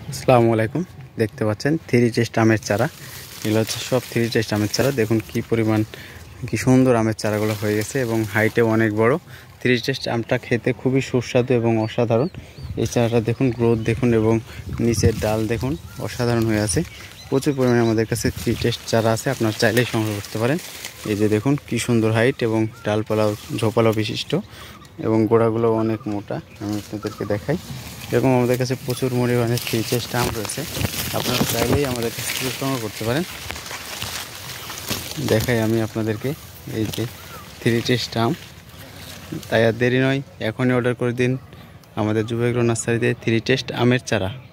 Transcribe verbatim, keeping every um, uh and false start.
আসসালামু আলাইকুম। দেখতে পাচ্ছেন থ্রি টেস্ট আমের চারা। এগুলো হচ্ছে সব থ্রি টেস্ট আমের চারা। দেখুন কি পরিমাণ কি সুন্দর আমের চারাগুলো হয়ে গেছে এবং হাইটে অনেক বড়। থ্রি টেস্ট আমটা খেতে খুবই সুস্বাদু এবং অসাধারণ। এই চারাটা দেখুন, গ্রোথ দেখুন এবং নিচের ডাল দেখুন অসাধারণ হয়ে আছে। প্রচুর পরিমাণে আমাদের কাছে থ্রি টেস্ট চারা আছে, আপনারা চাইলেই সংগ্রহ করতে পারেন। এই যে দেখুন কি সুন্দর হাইট এবং ডালপালাও ঝোপালো বিশিষ্ট এবং গোড়াগুলো অনেক মোটা। আমি আপনাদেরকে দেখাই। এরকম আমাদের কাছে প্রচুর পরিমাণে থ্রি টেস্ট আম রয়েছে, আপনারা চাইলেই আমাদের কাছ থেকে সংগ্রহ করতে পারেন। দেখাই আমি আপনাদেরকে এই যে থ্রি টেস্ট আম। তাই আর দেরি নয়, এখনই অর্ডার করে দিন আমাদের যুব এগ্রো নার্সারিতে থ্রি টেস্ট আমের চারা।